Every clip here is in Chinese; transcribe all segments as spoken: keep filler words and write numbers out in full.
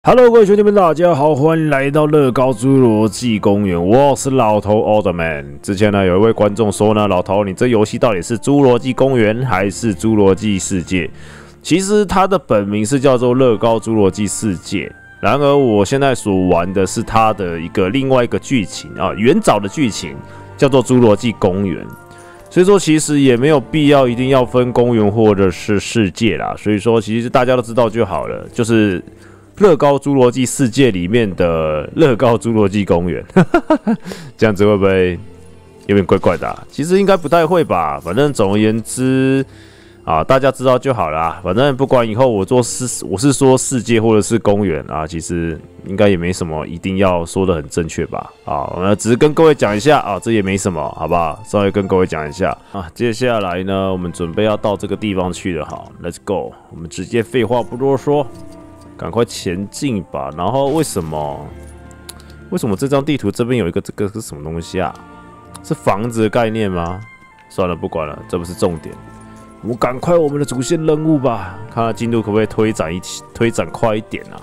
Hello，各位兄弟们，大家好，欢迎来到乐高侏罗纪公园。我是老头 Oldman。之前呢，有一位观众说呢，老头，你这游戏到底是侏罗纪公园还是侏罗纪世界？其实它的本名是叫做乐高侏罗纪世界。然而，我现在所玩的是它的一个另外一个剧情啊，原早的剧情叫做侏罗纪公园。所以说，其实也没有必要一定要分公园或者是世界啦。所以说，其实大家都知道就好了，就是。乐高侏罗纪世界里面的乐高侏罗纪公园，这样子会不会有点怪怪的、啊？其实应该不太会吧。反正总而言之啊，大家知道就好啦。反正不管以后我做世，我是说世界或者是公园啊，其实应该也没什么一定要说的很正确吧。啊，我们只是跟各位讲一下啊，这也没什么，好不好？稍微跟各位讲一下啊。接下来呢，我们准备要到这个地方去了，好 ，Let's go。我们直接废话不多说。赶快前进吧！然后为什么？为什么这张地图这边有一个这个是什么东西啊？是房子的概念吗？算了，不管了，这不是重点。我们赶快我们的主线任务吧，看看进度可不可以推展一起，推展快一点啊！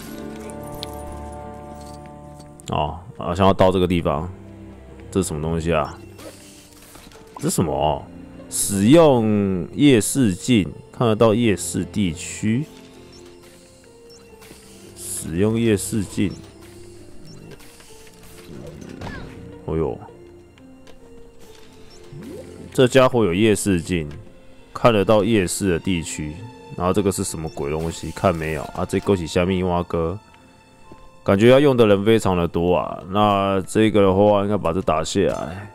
哦，好像要到这个地方，这是什么东西啊？这是什么、哦？使用夜视镜看得到夜视地区。使用夜视镜，哦呦，这家伙有夜视镜，看得到夜视的地区。然后这个是什么鬼东西？看没有啊？这勾起下面蛙哥，感觉要用的人非常的多啊。那这个的话，应该把这打下来。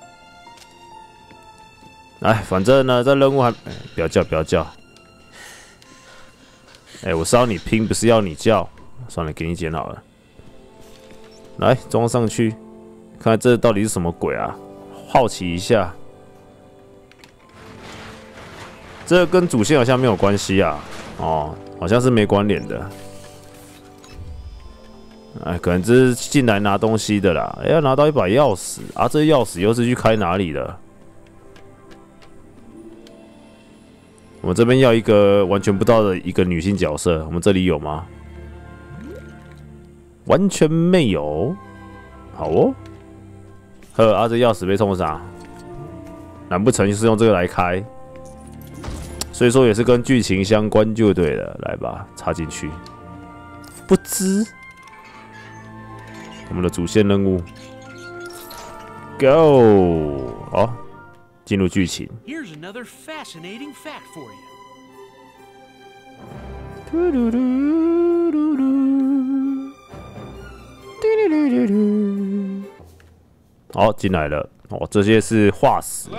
来，反正呢，这任务还、欸、不要叫，不要叫。哎、欸，我是要你拼，不是要你叫。算了，给你捡好了。来装上去，看看这到底是什么鬼啊？好奇一下。这跟主线好像没有关系啊。哦，好像是没关联的。哎，可能这是进来拿东西的啦。哎，要拿到一把钥匙啊！这钥匙又是去开哪里的？我们这边要一个完全不知道的一个女性角色，我们这里有吗？完全没有，好哦。呵，啊，这钥匙被冲啥？难不成就是用这个来开？所以说也是跟剧情相关就对了。来吧，插进去。不知我们的主线任务 ，Go！ 好，进入剧情。 Here's another fascinating fact for you. 嘟嘟嘟嘟嘟。好，进来了。哦，这些是化石。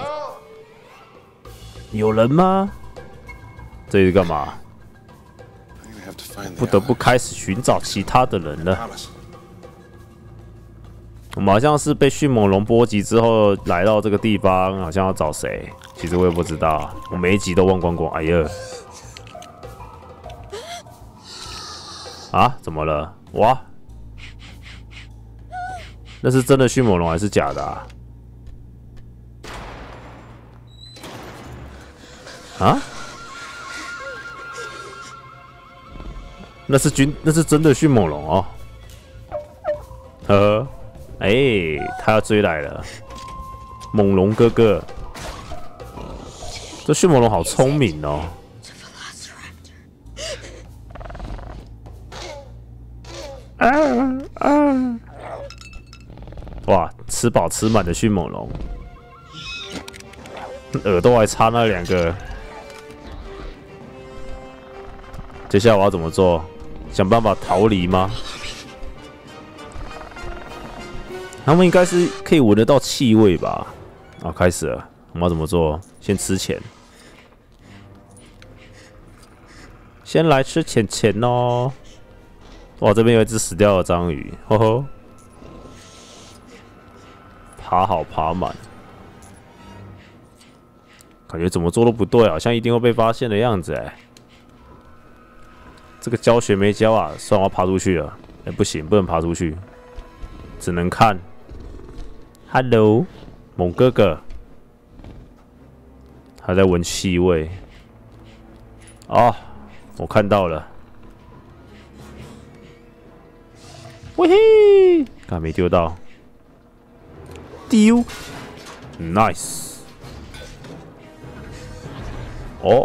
有人吗？这是干嘛？不得不开始寻找其他的人了。我们好像是被迅猛龙波及之后来到这个地方，好像要找谁？其实我也不知道，我每一集都忘光光。哎呀！啊？怎么了？哇！那是真的迅猛龙还是假的啊？啊？那是军，那是真的迅猛龙哦。呵呵，哎、欸，他要追来了，猛龙哥哥。这迅猛龙好聪明哦。啊啊！哇，吃饱吃满的迅猛龙，耳朵还插那两个。接下来我要怎么做？想办法逃离吗？他们应该是可以闻得到气味吧？啊，开始了，我们要怎么做？先吃钱，先来吃钱钱哦。哇，这边有一只死掉的章鱼，呵呵。爬好爬满，感觉怎么做都不对，好像一定会被发现的样子哎。这个教学没教啊，算我要爬出去了。哎、欸，不行，不能爬出去，只能看。Hello， 猛哥哥，还在闻气味。哦，我看到了。 喂嘿，看没丢到，丢 ，nice。哦，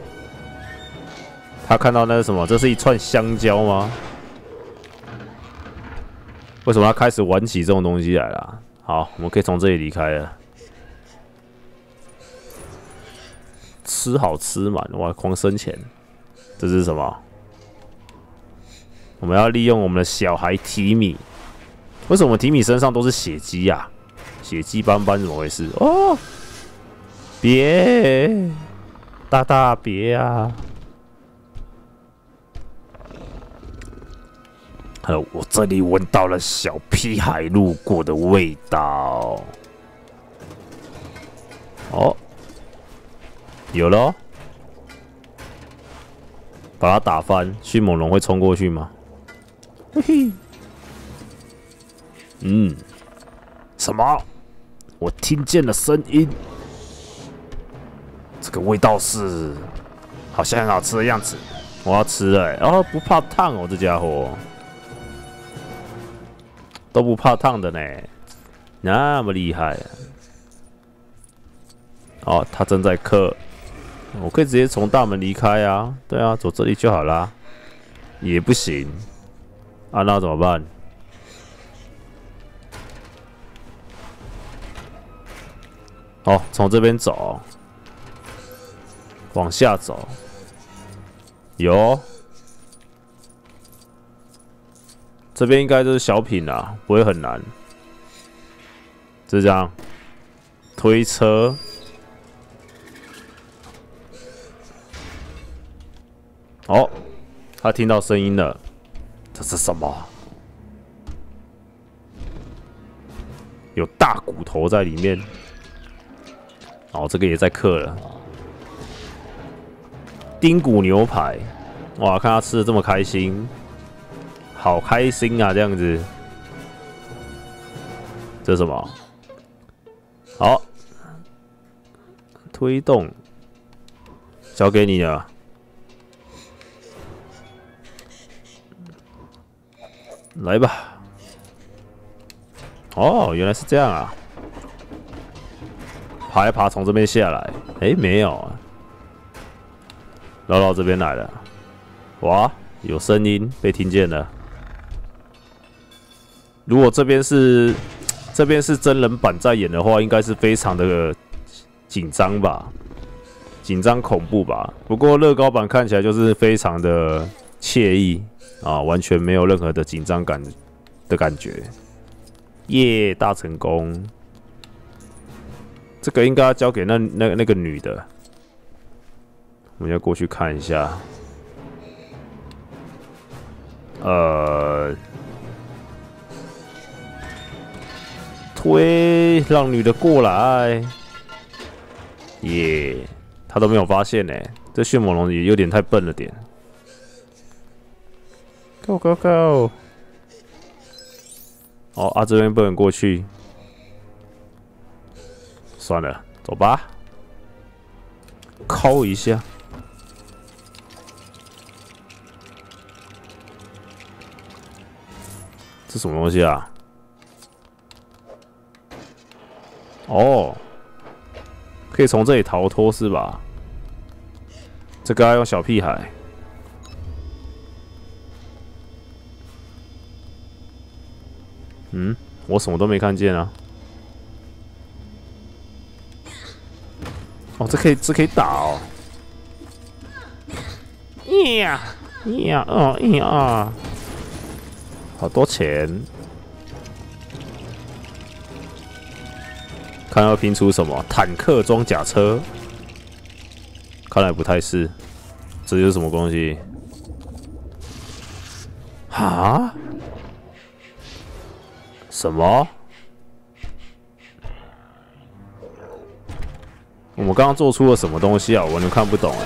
他看到那是什么？这是一串香蕉吗？为什么他开始玩起这种东西来了？好，我们可以从这里离开了。吃好吃满，哇，狂生钱！这是什么？我们要利用我们的小孩提米。为什么提米身上都是血迹呀、啊？血迹斑斑，怎么回事？哦，别，大大别啊！呃，我这里闻到了小屁孩路过的味道。哦，有了，把它打翻。迅猛龙会冲过去吗？嘿嘿。嗯，什么？我听见了声音。这个味道是，好像很好吃的样子。我要吃哎、欸，哦，不怕烫哦，这家伙都不怕烫的呢，那么厉害、啊。哦，他正在嗑，我可以直接从大门离开啊。对啊，走这里就好啦。也不行，啊，那怎么办？哦，从这边走，往下走，有，这边应该都是小品啦，不会很难。就这样，推车。哦，他听到声音了，这是什么？有大骨头在里面。哦，这个也在嗑了。丁骨牛排，哇，看他吃的这么开心，好开心啊，这样子。这是什么？好，推动，交给你了。来吧。哦，原来是这样啊。爬一爬，从这边下来。哎、欸，没有啊。绕到这边来了。哇，有声音被听见了。如果这边是这边是真人版在演的话，应该是非常的紧张吧，紧张恐怖吧。不过乐高版看起来就是非常的惬意啊，完全没有任何的紧张感的感觉。耶，大成功！这个应该要交给那那那个女的，我们要过去看一下。呃，推，让女的过来。耶，她都没有发现呢。这迅猛龙也有点太笨了点。Go go go！ 哦啊，这边不能过去。算了，走吧。敲一下。这什么东西啊？哦，可以从这里逃脱是吧？这个要用小屁孩。嗯，我什么都没看见啊。哦，这可以，这可以打哦。呀呀哦呀，好多钱！看要拼出什么？坦克装甲车？看来不太是。这是什么东西？哈？什么？我们刚刚做出了什么东西啊？我完全看不懂哎。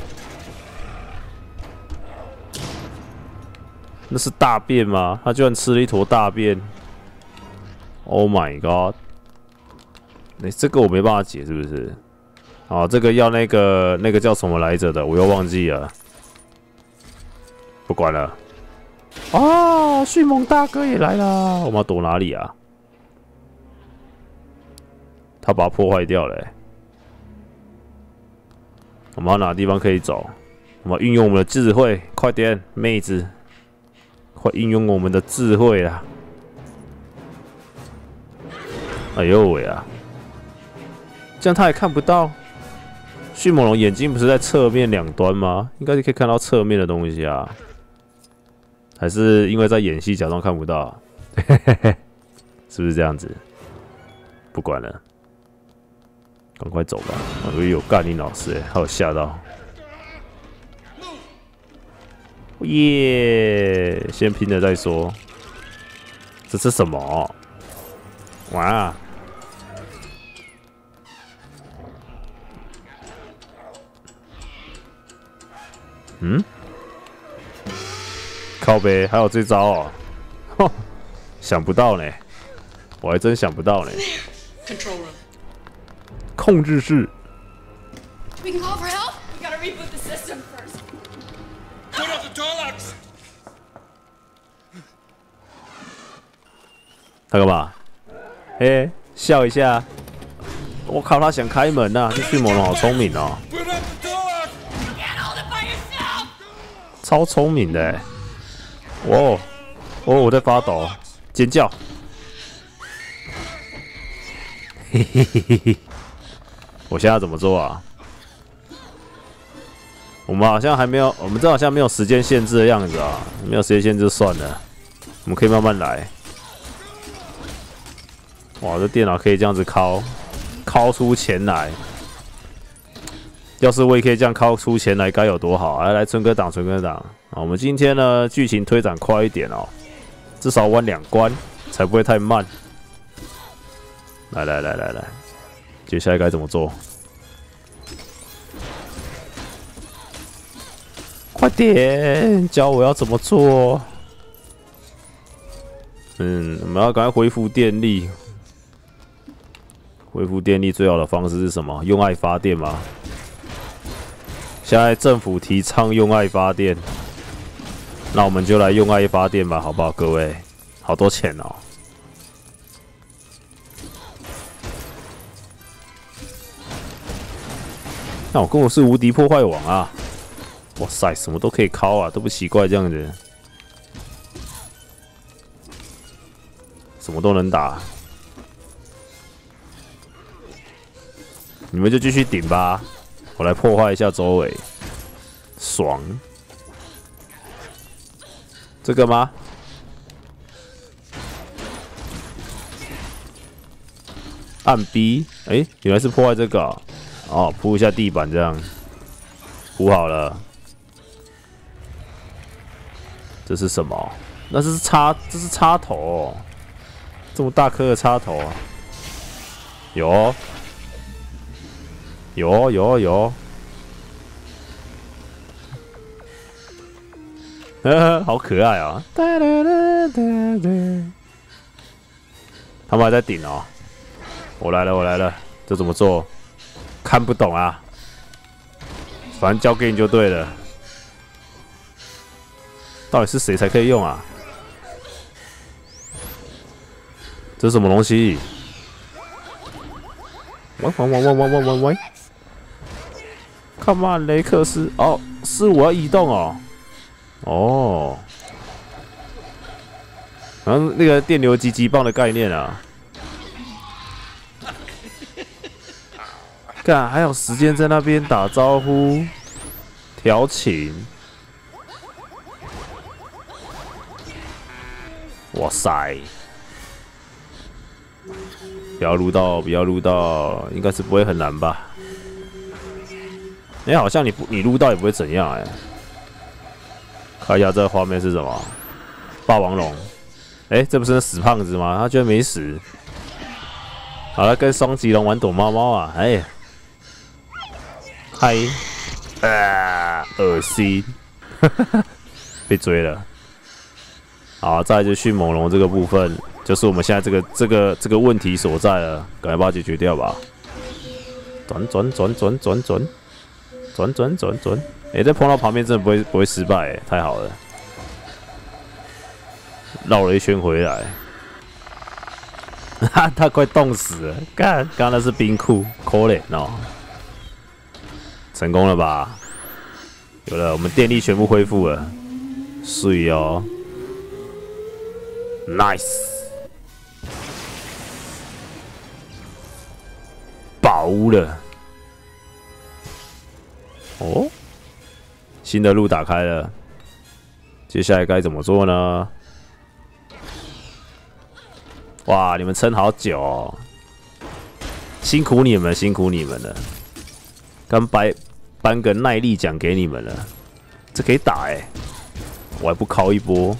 那是大便吗？他居然吃了一坨大便 ！Oh my god！ 你、欸、这个我没办法解，是不是？啊，这个要那个那个叫什么来着的，我又忘记了。不管了， 啊，迅猛大哥也来啦！我们要躲哪里啊？他把它破坏掉了、欸。我们要哪个地方可以走？我们运用我们的智慧，快点，妹子，快运用我们的智慧啦！哎呦喂啊！这样他也看不到。迅猛龙眼睛不是在侧面两端吗？应该是可以看到侧面的东西啊。还是因为在演戏假装看不到？是不是这样子？不管了，赶快走吧！我以为有干你老师、欸，还有吓到。耶！先拼了再说。这是什么？哇！嗯？靠北，还有这招哦！哼，想不到呢，我还真想不到呢。控制室。 We can call for help. We gotta reboot the system first. Put up the Torlocks! 他干嘛？嘿，笑一下。我靠，他想开门呐、啊！这迅猛龙好聪明哦， Put up the Torlocks! You can't hold it by yourself. 超聪明的、欸。哦，哦，我在发抖，尖叫。嘿嘿嘿嘿嘿。我现在要怎么做啊？我们好像还没有，我们这好像没有时间限制的样子啊，没有时间限制就算了，我们可以慢慢来。哇，这电脑可以这样子敲，敲出钱来。要是我也可以这样敲出钱来，该有多好！来来，存个档，存个档。啊，我们今天呢，剧情推展快一点哦，至少玩两关，才不会太慢。来来来来来。接下来该怎么做？快点教我要怎么做！嗯，我们要赶快恢复电力。恢复电力最好的方式是什么？用爱发电吗？现在政府提倡用爱发电，那我们就来用爱发电吧，好不好，各位？好多钱哦！那我跟我是无敌破坏王啊！哇塞，什么都可以敲啊，都不奇怪这样子，什么都能打。你们就继续顶吧，我来破坏一下周围，爽。这个吗？按 B， 哎、欸，原来是破坏这个、喔。哦，铺一下地板，这样铺好了。这是什么？那是插，这是插头、哦，这么大颗的插头啊！有、哦，有、哦，有、哦，有、哦。呵呵，好可爱啊！他们还在顶哦。我来了，我来了，这怎么做？看不懂啊，反正交给你就对了。到底是谁才可以用啊？这是什么东西？喂喂喂喂喂喂喂喂 ！Come on， 雷克斯！哦，是我要移动哦。哦，好像那个电流击击棒的概念啊。干，还有时间在那边打招呼、调情。哇塞！不要录到，不要录到，应该是不会很难吧？哎、欸，好像你不你录到也不会怎样哎、欸。看一下这个画面是什么？霸王龙。哎、欸，这不是那死胖子吗？他居然没死。好了，跟双棘龙玩躲猫猫啊！哎、欸。嗨，啊，恶心，被追了。好，再来就是迅猛龙这个部分，就是我们现在这个这个这个问题所在了，赶快把它解决掉吧。转转转转转转转转转转，哎，这碰到旁边真的不会不会失败，哎，太好了。 绕了一圈回来。哈，他快冻死了！干，刚刚那是冰库，可怜哦。成功了吧？有了，我们电力全部恢复了，水哦 ，nice， 饱了。哦，新的路打开了，接下来该怎么做呢？哇，你们撑好久哦，辛苦你们，辛苦你们了。刚颁颁个耐力奖给你们了，这可以打哎、欸，我还不敲一波，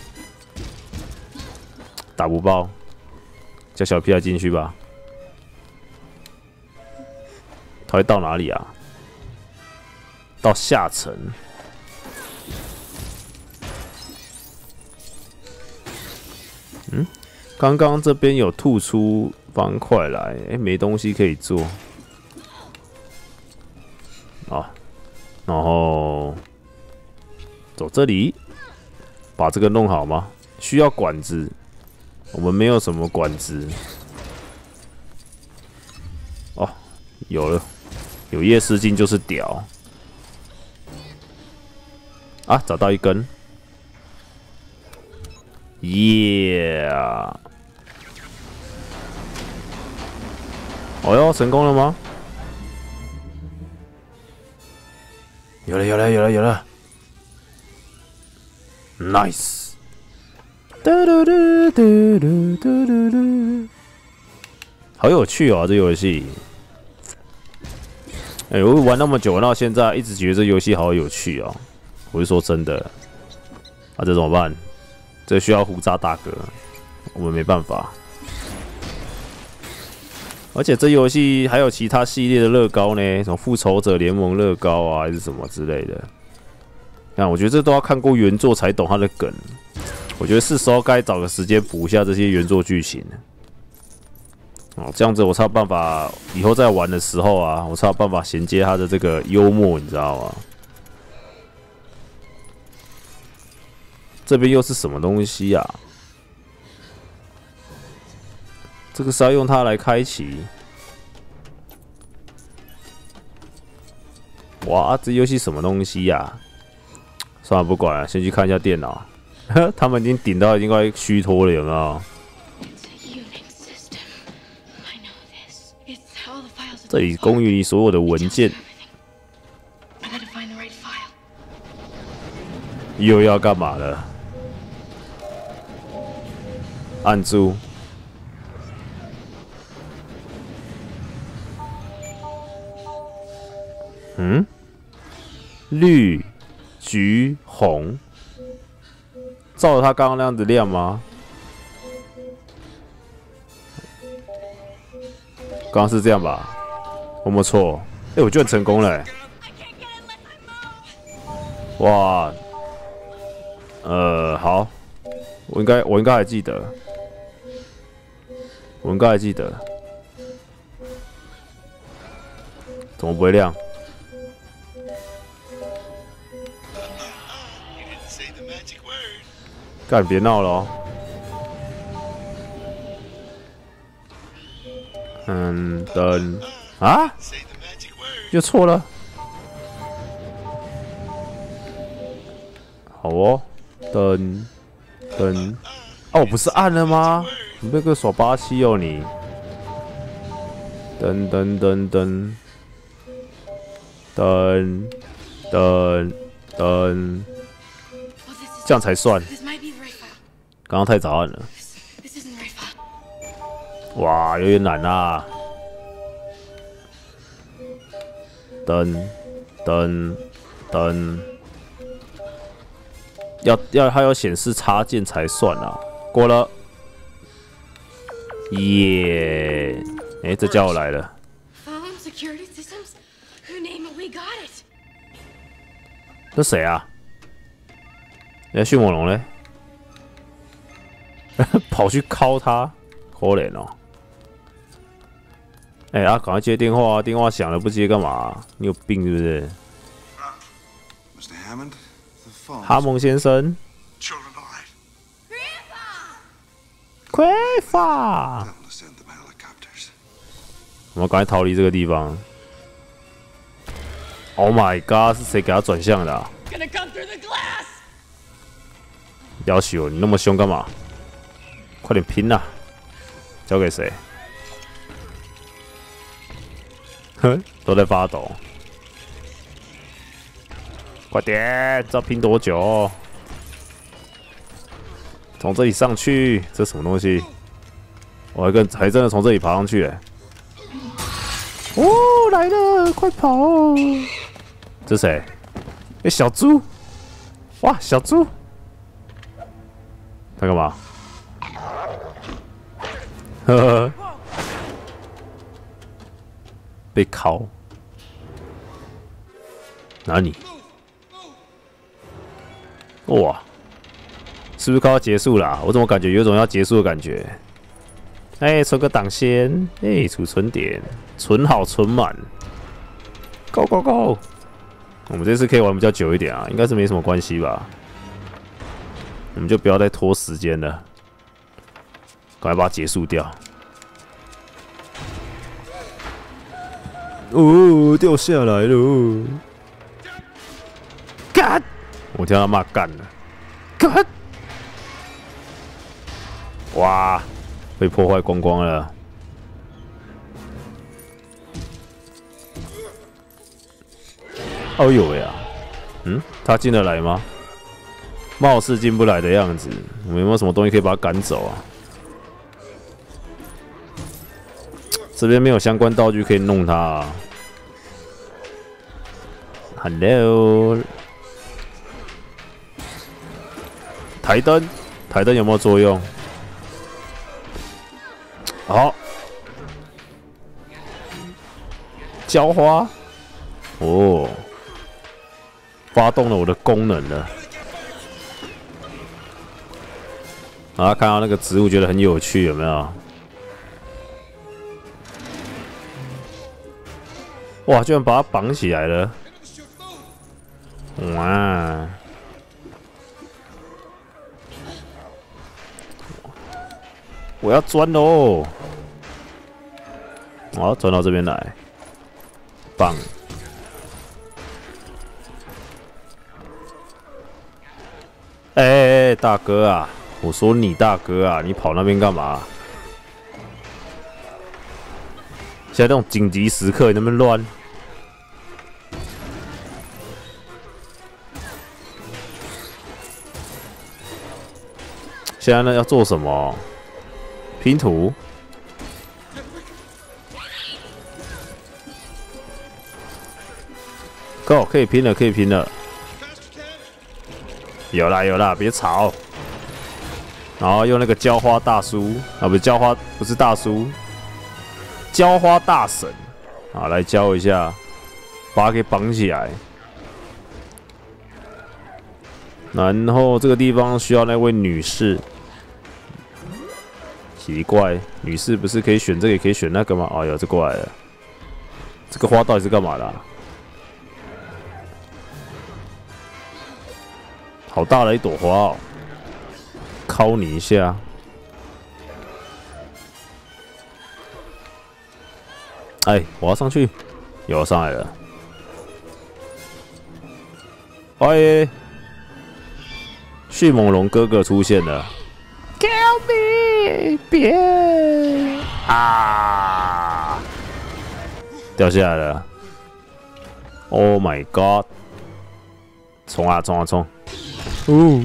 打不爆，叫小屁孩进去吧。他会到哪里啊？到下层。嗯，刚刚这边有吐出方块来，哎、欸，没东西可以做。啊，然后走这里，把这个弄好吗？需要管子，我们没有什么管子。哦，有了，有夜视镜就是屌。啊，找到一根，耶、yeah ！哦哟，成功了吗？有了，有了，有了，有了 ，nice！ 嘟嘟嘟嘟嘟嘟嘟嘟，好有趣哦，这游戏。哎、欸，我玩那么久，玩到现在，一直觉得这游戏好有趣哦。我是说真的，啊，这怎么办？这需要胡渣大哥，我们没办法。而且这游戏还有其他系列的乐高呢，什么复仇者联盟乐高啊，还是什么之类的。看，我觉得这都要看过原作才懂它的梗。我觉得是时候该找个时间补一下这些原作剧情哦，这样子我才有办法以后在玩的时候啊，我才有办法衔接它的这个幽默，你知道吗？这边又是什么东西啊？这个是要用它来开启。哇，这游戏什么东西呀、啊？算了，不管了，先去看一下电脑。他们已经顶到已经快虚脱了，有没有？这里公寓里所有的文件。又要干嘛了？按住。嗯，绿、橘、红，照着它刚刚那样子亮吗？刚刚是这样吧？我没错，哎、欸，我居然成功了、欸！哇，呃，好，我应该我应该还记得，我应该还记得，怎么不会亮？干，别闹了哦！嗯，等啊，又错了。好哦，等等，哦，我不是按了吗？你那个耍八七哦你！等等等等等等等，这样才算。刚刚太早按了。哇，有点难啊！等等等。要要它要显示插件才算啊！过了，耶！哎，这家伙来了。这谁啊？人家迅猛龙嘞？跑去敲他，可怜哦！哎、欸、啊，赶快接电话啊！电话响了不接干嘛、啊？你有病是不是？哈蒙先生， 匮乏。我们赶快逃离这个地方。Oh my god！ 是谁给他转向的、啊？要求你那么凶干嘛？快点拼啊！交给谁？哼，都在发抖。快点，知道拼多久？从这里上去，这什么东西？我还跟还真的从这里爬上去哎！哦，来了，快跑！这谁？哎，小猪！哇，小猪！他干嘛？呵呵，被烤。哪里？哇，是不是快要结束了、啊？我怎么感觉有种要结束的感觉？哎、欸，存个档先，哎、欸，储存点，存好存满 ，Go Go Go！ 我们这次可以玩比较久一点啊，应该是没什么关系吧？我们就不要再拖时间了，赶快把它结束掉。哦，掉下来了！干！我听到他骂干了，干！哇，被破坏光光了。哦呦喂啊！嗯，他进得来吗？貌似进不来的样子。我们有没有什么东西可以把他赶走啊？这边没有相关道具可以弄他、啊。Hello， 台灯，台灯有没有作用？好，浇花，哦，发动了我的功能了。然后看到那个植物，觉得很有趣，有没有？哇，居然把它绑起来了！哇！我要钻喽！我要钻到这边来，棒！哎哎哎，大哥啊！我说你大哥啊，你跑那边干嘛？现在这种紧急时刻，你那边乱。现在呢要做什么？拼图。Go， 可以拼了，可以拼了。有啦有啦，别吵。然后用那个浇花大叔啊，不是浇花，不是大叔，浇花大神啊，来浇一下，把它给绑起来。然后这个地方需要那位女士，奇怪，女士不是可以选这个，也可以选那个吗？哦，有这过来了。这个花到底是干嘛的、啊？好大的一朵花哦！敲你一下，哎，我要上去，有上来了，哎，迅猛龙哥哥出现了 ，Kill me， 别啊，掉下来了 ，Oh my god， 冲啊冲啊冲，哦。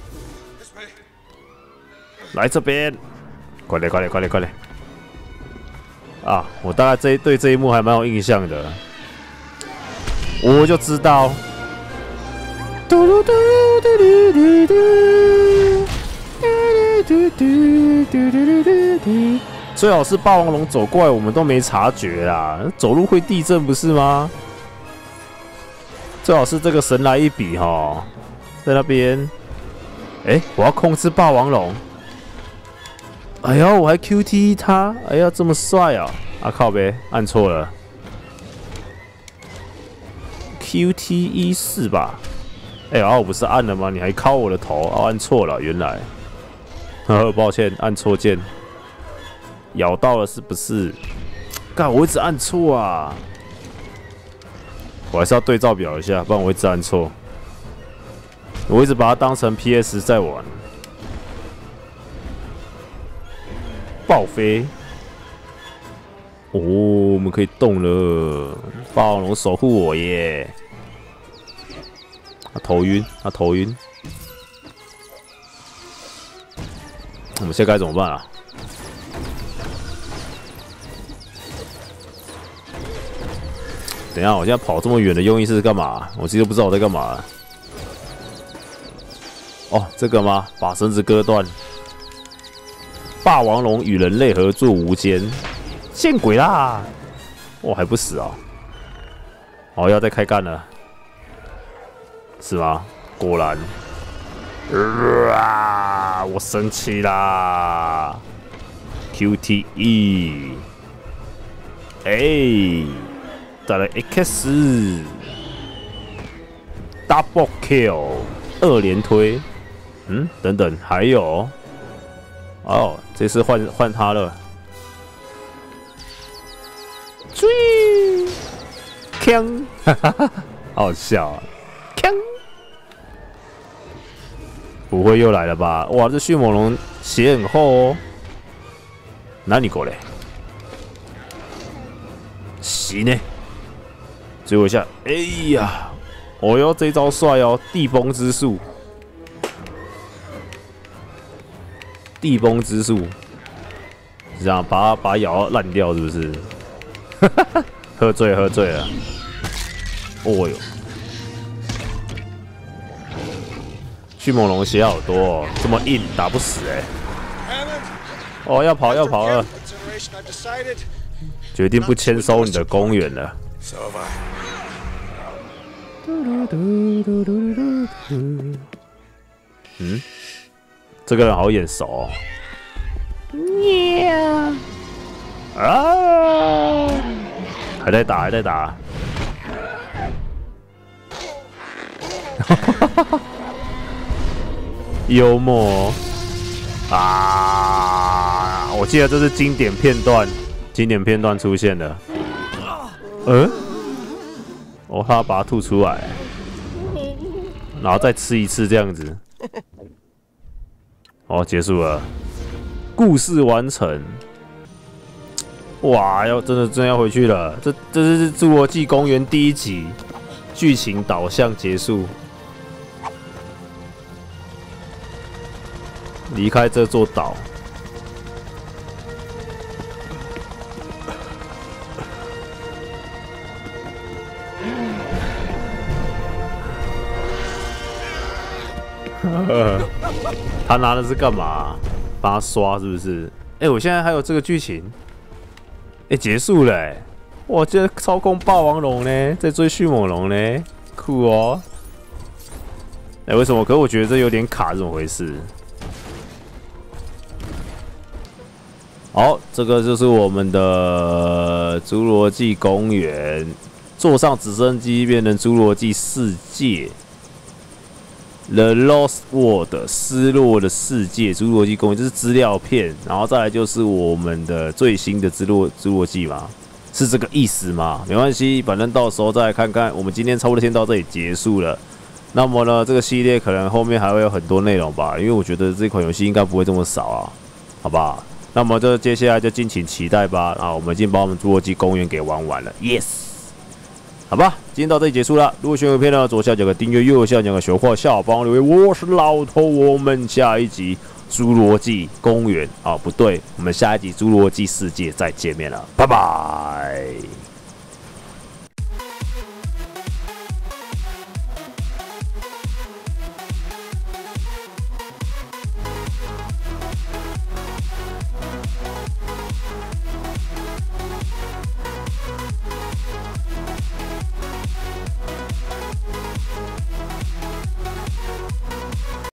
来这边，快点，快点，快点，快点！啊，我大概这对这一幕还蛮有印象的，我就知道。嘟嘟嘟嘟嘟嘟嘟嘟嘟嘟嘟，最好是霸王龙走过来，我们都没察觉啦。走路会地震不是吗？最好是这个神来一笔哈，在那边。哎、欸，我要控制霸王龙。哎呀，我还 Q T 他，哎呀，这么帅啊！啊靠呗，按错了 ，Q T 一四吧？哎呀，我不是按了吗？你还敲我的头，哦，按错了，原来， 呵，抱歉，按错键，咬到了是不是？干，我一直按错啊！我还是要对照表一下，不然我一直按错。我一直把它当成 P S 在玩。爆飞！哦，我们可以动了！霸王龙守护我耶！他头晕，他头晕。我们现在该怎么办啊？等一下，我现在跑这么远的用意是干嘛？我其实不知道我在干嘛。哦，这个吗？把绳子割断。霸王龙与人类合作无间，见鬼啦！我、哦、还不死啊！哦，要再开干了，是吗？果然。啊！我生气啦 ！Q T E， 哎，再来 X， Double Kill， 二连推。嗯，等等，还有，哦，这次换换他了。追，锵，哈哈哈，好笑啊！锵。不会又来了吧？哇，这迅猛龙血很厚哦。哪里过来？行呢，追我一下。哎呀，哦哟，这招帅哦！地崩之术，地崩之术，是这样把它把它咬到烂掉，是不是？喝醉了，喝醉了。哦哟。迅猛龙血好多哦，这么硬打不死哎、欸！哦，要跑要跑了，决定不签收你的公园了。嗯，这个人好眼熟哦。啊！还在打，还在打。幽默啊！我记得这是经典片段，经典片段出现的。嗯，哦，他要把它吐出来，然后再吃一次这样子。哦，结束了，故事完成。哇，要真的真的要回去了。这这是《侏罗纪公园》第一集，剧情导向结束。离开这座岛，他拿的是干嘛？帮他刷是不是？哎、欸，我现在还有这个剧情，哎、欸，结束了、欸，哇，这操控霸王龙呢，在追迅猛龙呢，酷哦。哎、欸，为什么？可是我觉得这有点卡，怎么回事？好，这个就是我们的侏罗纪公园，坐上直升机变成侏罗纪世界 ，The Lost World 失落的世界，侏罗纪公园这是资料片，然后再来就是我们的最新的侏罗侏罗纪嘛，是这个意思吗？没关系，反正到时候再来看看。我们今天差不多先到这里结束了。那么呢，这个系列可能后面还会有很多内容吧，因为我觉得这款游戏应该不会这么少啊，好不好？那么就接下来就敬请期待吧。啊，我们已经把我们侏罗纪公园给玩完了 ，yes， 好吧，今天到这里结束了。如果喜欢影片呢，左下角个订阅，右下角个小画，下方留言。我是老头，我们下一集侏罗纪公园啊，不对，我们下一集侏罗纪世界再见面了，拜拜。